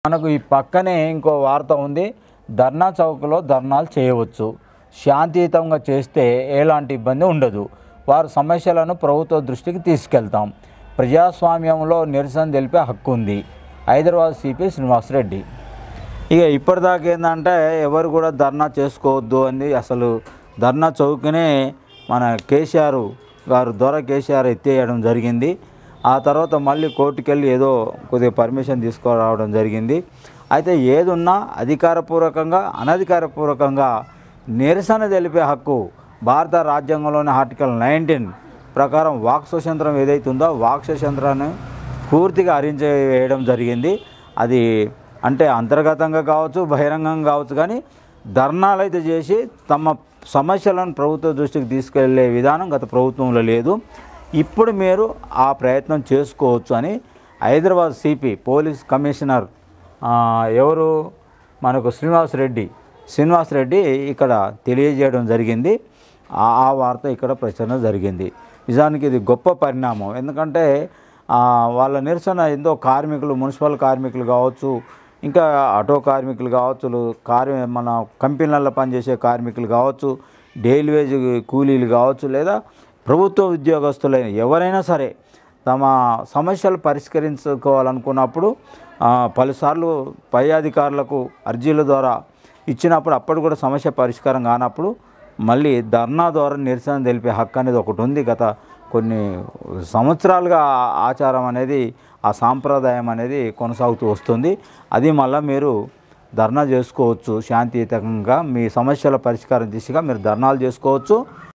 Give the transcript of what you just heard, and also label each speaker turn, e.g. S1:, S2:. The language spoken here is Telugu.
S1: మనకు ఈ పక్కనే ఇంకో వార్త ఉంది. ధర్నా చౌక్లో ధర్నాలు చేయవచ్చు, శాంతియుతంగా చేస్తే ఎలాంటి ఇబ్బంది ఉండదు, వారి సమస్యలను ప్రభుత్వ దృష్టికి తీసుకెళ్తాం, ప్రజాస్వామ్యంలో నిరసన తెలిపే హక్కు ఉంది. హైదరాబాద్ సిపి శ్రీనివాసరెడ్డి. ఇక ఇప్పటిదాకా ఏంటంటే ఎవరు కూడా ధర్నా చేసుకోవద్దు అని అసలు ధర్నా చౌక్నే మన కేసీఆర్ గారు దొర కేసీఆర్ ఎత్తేయడం జరిగింది. ఆ తర్వాత మళ్ళీ కోర్టుకెళ్ళి ఏదో కొద్దిగా పర్మిషన్ తీసుకురావడం జరిగింది. అయితే ఏదున్నా అధికారపూర్వకంగా అనధికారపూర్వకంగా నిరసన తెలిపే హక్కు భారత రాజ్యాంగంలోని ఆర్టికల్ 19 ప్రకారం వాక్ స్వతంత్రం ఏదైతే ఉందో వాక్ స్వతంత్రాన్ని పూర్తిగా హరించివేయడం జరిగింది. అది అంటే అంతర్గతంగా కావచ్చు, బహిరంగంగా కావచ్చు, కానీ ధర్నాలు అయితే చేసి తమ సమస్యలను ప్రభుత్వ దృష్టికి తీసుకెళ్లే విధానం గత ప్రభుత్వంలో లేదు. ఇప్పుడు మీరు ఆ ప్రయత్నం చేసుకోవచ్చు అని హైదరాబాద్ సిపి పోలీస్ కమిషనర్ ఎవరు మనకు శ్రీనివాసరెడ్డి ఇక్కడ తెలియజేయడం జరిగింది. ఆ వార్త ఇక్కడ ప్రచురణ జరిగింది. నిజానికి ఇది గొప్ప పరిణామం. ఎందుకంటే వాళ్ళ నిరసన ఎంతో కార్మికులు, మున్సిపల్ కార్మికులు కావచ్చు, ఇంకా ఆటో కార్మికులు కావచ్చు, మన కంపెనీలలో పనిచేసే కార్మికులు కావచ్చు, డైలీ వేజ్ కూలీలు కావచ్చు, లేదా ప్రభుత్వ ఉద్యోగస్తులైన ఎవరైనా సరే తమ సమస్యలు పరిష్కరించుకోవాలనుకున్నప్పుడు పలుసార్లు పై అధికారులకు అర్జీల ద్వారా ఇచ్చినప్పుడు అప్పుడు కూడా సమస్య పరిష్కారం కానప్పుడు మళ్ళీ ధర్నా ద్వారా నిరసన తెలిపే హక్కు అనేది ఒకటి ఉంది. గత కొన్ని సంవత్సరాలుగా ఆచారం అనేది, ఆ సాంప్రదాయం అనేది కొనసాగుతూ వస్తుంది. అది మళ్ళీ మీరు ధర్నా చేసుకోవచ్చు, శాంతియుతంగా మీ సమస్యల పరిష్కారం దిశగా మీరు ధర్నాలు చేసుకోవచ్చు.